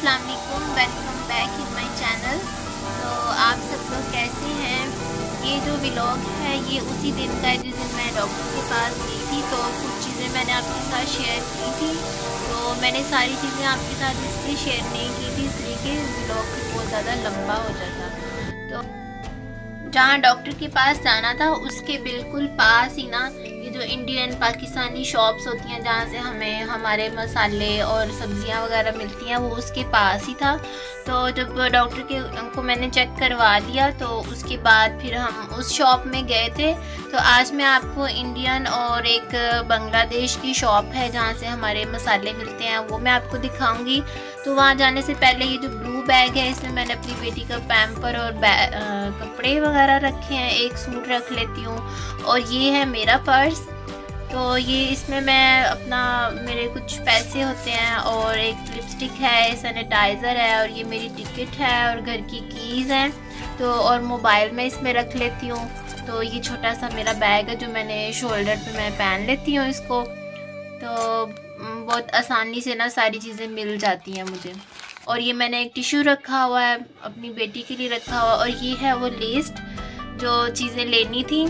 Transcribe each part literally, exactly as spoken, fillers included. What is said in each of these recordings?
अस्सलाम वालेकुम, welcome back in my channel. तो आप सब लोग कैसे हैं? ये जो व्लॉग है ये उसी दिन का है जिस दिन मैं डॉक्टर के पास गई थी। तो कुछ चीज़ें मैंने आपके साथ शेयर की थी, तो मैंने सारी चीज़ें आपके साथ इसलिए शेयर नहीं की थी इसलिए कि व्लॉग बहुत ज़्यादा लंबा हो जाता। तो जहाँ डॉक्टर के पास जाना था उसके बिल्कुल पास ही ना ये जो इंडियन पाकिस्तानी शॉप्स होती हैं जहाँ से हमें हमारे मसाले और सब्जियाँ वगैरह मिलती हैं, वो उसके पास ही था। तो जब डॉक्टर के को मैंने चेक करवा दिया तो उसके बाद फिर हम उस शॉप में गए थे। तो आज मैं आपको इंडियन और एक बांग्लादेश की शॉप है जहाँ से हमारे मसाले मिलते हैं वो मैं आपको दिखाऊंगी। तो वहाँ जाने से पहले ये जो ब्लू बैग है इसमें मैंने अपनी बेटी का पैम्पर और कपड़े वगैरह रखे हैं, एक सूट रख लेती हूँ। और ये है मेरा पर्स, तो ये इसमें मैं अपना मेरे कुछ पैसे होते हैं और एक लिपस्टिक है, सैनिटाइज़र है और ये मेरी टिकट है और घर की कीज़ हैं। तो और मोबाइल में इसमें रख लेती हूँ। तो ये छोटा सा मेरा बैग है जो मैंने शोल्डर पे मैं पहन लेती हूँ इसको। तो बहुत आसानी से ना सारी चीज़ें मिल जाती हैं मुझे। और ये मैंने एक टिश्यू रखा हुआ है अपनी बेटी के लिए रखा हुआ। और ये है वो लिस्ट जो चीज़ें लेनी थी।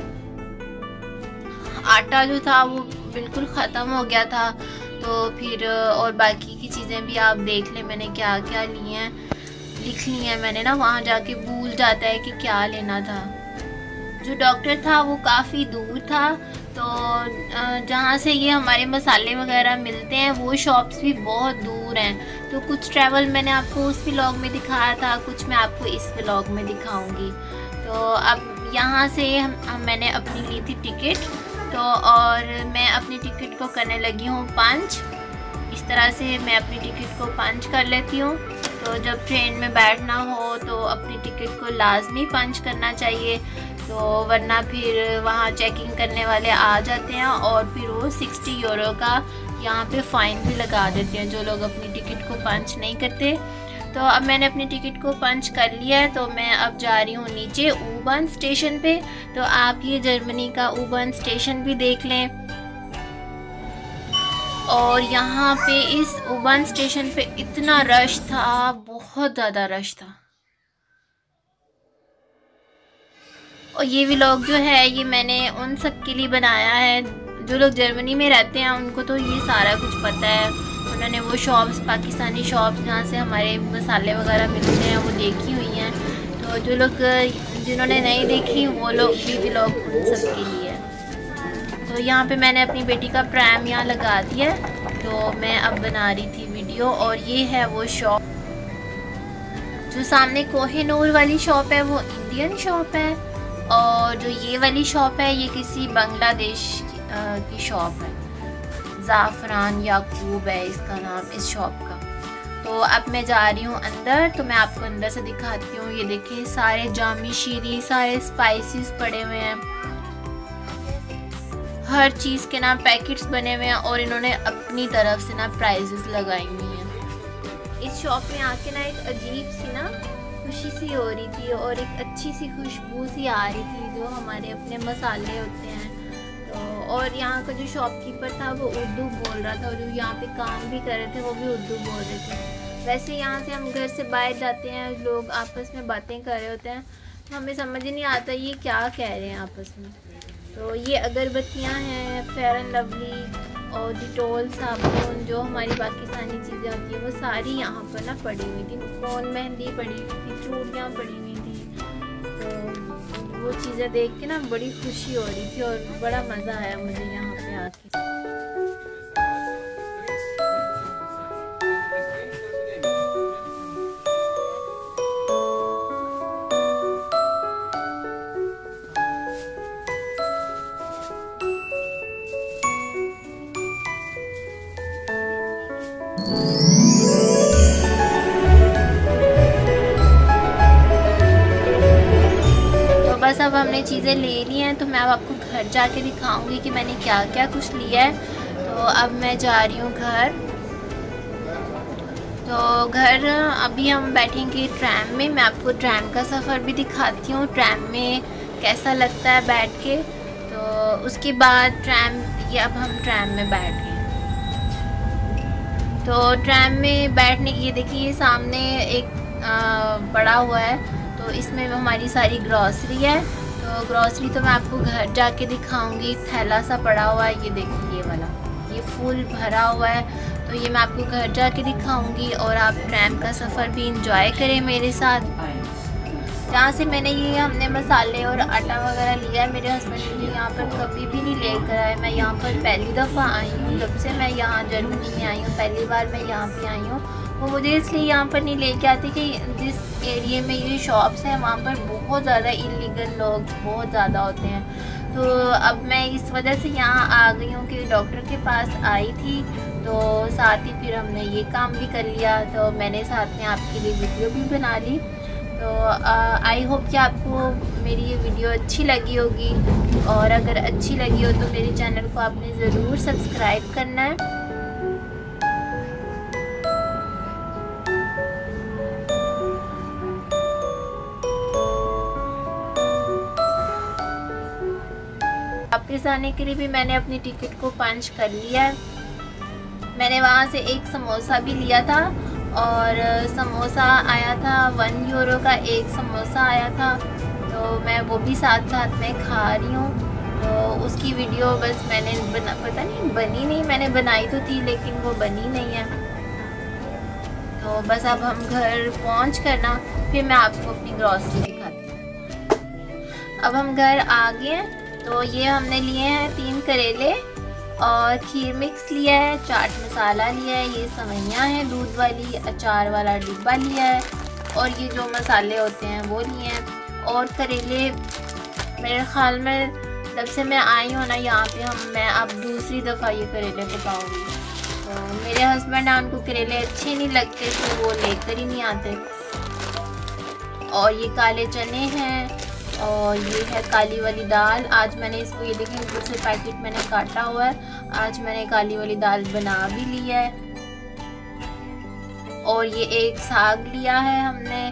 आटा जो था वो बिल्कुल ख़त्म हो गया था, तो फिर और बाकी की चीज़ें भी आप देख लें मैंने क्या क्या ली हैं, लिख ली हैं मैंने ना। वहाँ जाके भूल जाता है कि क्या लेना था। जो डॉक्टर था वो काफ़ी दूर था, तो जहाँ से ये हमारे मसाले वगैरह मिलते हैं वो शॉप्स भी बहुत दूर हैं। तो कुछ ट्रैवल मैंने आपको उस व्लॉग में दिखाया था, कुछ मैं आपको इस व्लॉग में दिखाऊंगी। तो अब यहाँ से हम, हम मैंने अपनी ली थी टिकट। तो और मैं अपनी टिकट को करने लगी हूँ पंच। इस तरह से मैं अपनी टिकट को पंच कर लेती हूँ। तो जब ट्रेन में बैठना हो तो अपनी टिकट को लाजमी पंच करना चाहिए, तो वरना फिर वहाँ चेकिंग करने वाले आ जाते हैं और फिर वो साठ यूरो का यहाँ पे फ़ाइन भी लगा देते हैं जो लोग अपनी टिकट को पंच नहीं करते। तो अब मैंने अपनी टिकट को पंच कर लिया है, तो मैं अब जा रही हूँ नीचे U-Bahn स्टेशन पे। तो आप ये जर्मनी का U-Bahn स्टेशन भी देख लें। और यहाँ पे इस U-Bahn स्टेशन पे इतना रश था, बहुत ज़्यादा रश था। और ये व्लॉग जो है ये मैंने उन सब के लिए बनाया है जो लोग जर्मनी में रहते हैं, उनको तो ये सारा कुछ पता है। उन्होंने वो शॉप्स, पाकिस्तानी शॉप्स जहाँ से हमारे मसाले वगैरह मिलते हैं वो देखी हुई हैं। तो जो लोग जिन्होंने नहीं देखी वो लोग भी व्लॉग उन सब के लिए है। तो यहाँ पे मैंने अपनी बेटी का प्रैम यहाँ लगा दिया, तो मैं अब बना रही थी वीडियो। और ये है वो शॉप, जो सामने कोहिनूर वाली शॉप है वो इंडियन शॉप है, और जो ये वाली शॉप है ये किसी बांग्लादेश की, आ, की शॉप है। ज़ाफ़रान याकूब है इसका नाम इस शॉप का। तो अब मैं जा रही हूँ अंदर, तो मैं आपको अंदर से दिखाती हूँ। ये देखिए सारे जामी शीरी, सारे स्पाइसेस पड़े हुए हैं, हर चीज़ के ना पैकेट्स बने हुए हैं और इन्होंने अपनी तरफ से ना प्राइजेस लगाई हुई हैं। इस शॉप में आके ना एक अजीब सी ना खुशी सी हो रही थी और एक अच्छी सी खुशबू सी आ रही थी जो हमारे अपने मसाले होते हैं। तो और यहाँ का जो शॉपकीपर था वो उर्दू बोल रहा था और जो यहाँ पे काम भी कर रहे थे वो भी उर्दू बोल रहे थे। वैसे यहाँ से हम घर से बाहर जाते हैं, लोग आपस में बातें कर रहे होते हैं, तो हमें समझ ही नहीं आता ये क्या कह रहे हैं आपस में। तो ये अगरबत्तियाँ हैं, फेयर एंड लवली और डिटोल साबुन, जो हमारी पाकिस्तानी चीज़ें होती हैं वो सारी यहाँ पर ना पड़ी हुई थी। कौन मेहंदी पड़ी हुई थी, चूड़ियाँ पड़ी हुई थी। तो वो चीज़ें देख के ना बड़ी खुशी हो रही थी और बड़ा मज़ा आया मुझे यहाँ पे आके। बस अब हमने चीज़ें ले ली हैं, तो मैं अब आपको घर जाके दिखाऊंगी कि मैंने क्या क्या कुछ लिया है। तो अब मैं जा रही हूँ घर। तो घर अभी हम बैठेंगे ट्रैम में, मैं आपको ट्रैम का सफ़र भी दिखाती हूँ, ट्रैम में कैसा लगता है बैठ के। तो उसके बाद ट्रैम, ये अब हम ट्रैम में बैठ गए। तो ट्रैम में बैठने की, ये देखिए सामने एक आ, बड़ा हुआ है, तो इसमें हमारी सारी ग्रॉसरी है। तो ग्रॉसरी तो मैं आपको घर जाके दिखाऊंगी। थैला सा पड़ा हुआ है, ये देखिए ये वाला, ये फुल भरा हुआ है, तो ये मैं आपको घर जाके दिखाऊंगी। और आप ट्रैम का सफ़र भी इंजॉय करें मेरे साथ। जहाँ से मैंने ये हमने मसाले और आटा वगैरह लिया है, मेरे हस्बैंड मुझे यहाँ पर कभी भी नहीं लेकर आए। मैं यहाँ पर पहली दफ़ा आई हूँ, जब से मैं यहाँ जर्मनी में आई हूँ, पहली बार मैं यहाँ पे आई हूँ। वो मुझे इसलिए यहाँ पर नहीं लेके आती कि जिस एरिया में ये शॉप्स हैं वहाँ पर बहुत ज़्यादा इलीगल लोग बहुत ज़्यादा होते हैं। तो अब मैं इस वजह से यहाँ आ गई हूँ कि डॉक्टर के पास आई थी, तो साथ ही फिर हमने ये काम भी कर लिया। तो मैंने साथ में आपके लिए वीडियो भी बना ली। तो आई होप कि आपको मेरी ये वीडियो अच्छी लगी होगी, और अगर अच्छी लगी हो तो मेरे चैनल को आपने ज़रूर सब्सक्राइब करना है। वापस आने के लिए भी मैंने अपनी टिकट को पंच कर लिया है। मैंने वहाँ से एक समोसा भी लिया था, और समोसा आया था वन यूरो का एक समोसा आया था, तो मैं वो भी साथ साथ में खा रही हूँ। तो उसकी वीडियो बस मैंने बना पता नहीं बनी नहीं, मैंने बनाई तो थी लेकिन वो बनी नहीं है। तो बस अब हम घर पहुँच कर ना फिर मैं आपको अपनी ग्रॉसरी दिखाती हूँ। अब हम घर आ गए हैं। तो ये हमने लिए हैं तीन करेले, और खीर मिक्स लिया है, चाट मसाला लिया है, ये सवैयाँ हैं दूध वाली, अचार वाला डिब्बा लिया है, और ये जो मसाले होते हैं वो लिए हैं। और करेले मेरे ख्याल में जब से मैं आई हूँ ना यहाँ पे, हम मैं अब दूसरी दफ़ा ये करेले पकाऊंगी। तो मेरे हस्बैंड हैं, उनको करेले अच्छे नहीं लगते तो वो लेकर ही नहीं आते। और ये काले चने हैं, और ये है काली वाली दाल। आज मैंने इसको, ये देखें दूसरे पैकेट मैंने काटा हुआ है, आज मैंने काली वाली दाल बना भी ली है। और ये एक साग लिया है हमने।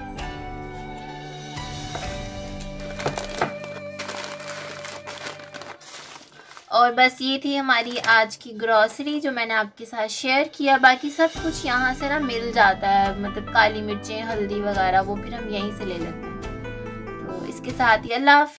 और बस ये थी हमारी आज की ग्रॉसरी जो मैंने आपके साथ शेयर किया। बाकी सब कुछ यहाँ से ना मिल जाता है, मतलब काली मिर्चें, हल्दी वगैरह वो फिर हम यहीं से ले लेते हैं। तो इसके साथ ही अल्लाह।